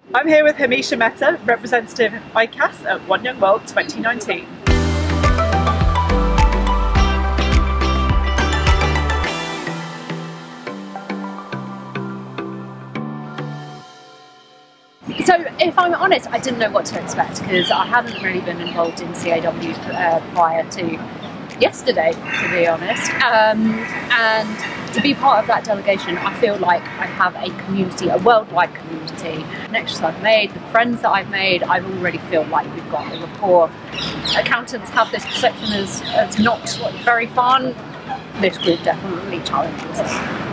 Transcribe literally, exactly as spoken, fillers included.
I'm here with Hamisha Mehta, representative of I C A S at One Young World twenty nineteen. So if I'm honest, I didn't know what to expect because I hadn't really been involved in C A W uh, prior to yesterday, to be honest. Um, and to be part of that delegation, I feel like I have a community, a worldwide community. The connections I've made, the friends that I've made, I already feel like we've got a rapport. Accountants have this perception as, as not very fun. This group definitely challenges us.